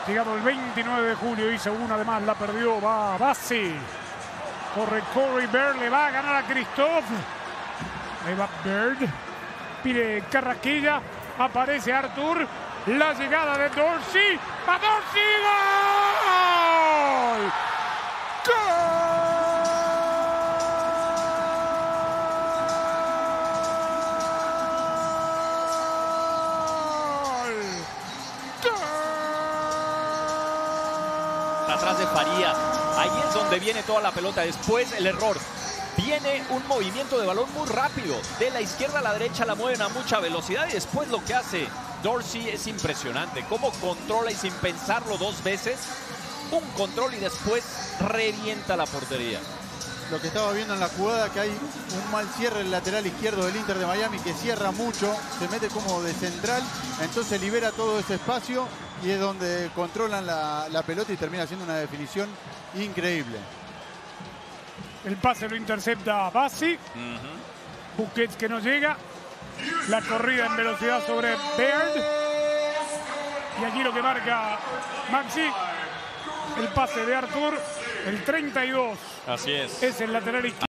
Llegado el 29 de julio, hizo una, además la perdió, va Bassi. Corre Corey Bird, le va a ganar a Christophe. Ahí va Bird. Pide Carrasquilla. Aparece Arthur. La llegada de Dorsey. ¡A Dorsey! ¡Gol! Atrás de Faría, ahí es donde viene toda la pelota. Después el error, viene un movimiento de balón muy rápido, de la izquierda a la derecha la mueven a mucha velocidad y después lo que hace Dorsey es impresionante, cómo controla y sin pensarlo dos veces, un control y después revienta la portería. Lo que estaba viendo en la jugada, que hay un mal cierre en el lateral izquierdo del Inter de Miami, que cierra mucho, se mete como de central, entonces libera todo ese espacio y es donde controlan la pelota y termina siendo una definición increíble. El pase lo intercepta Bassi. Busquets que no llega. La corrida en velocidad sobre Bird. Y aquí lo que marca Maxi. El pase de Arthur. El 32. Así es. Es el lateral izquierdo.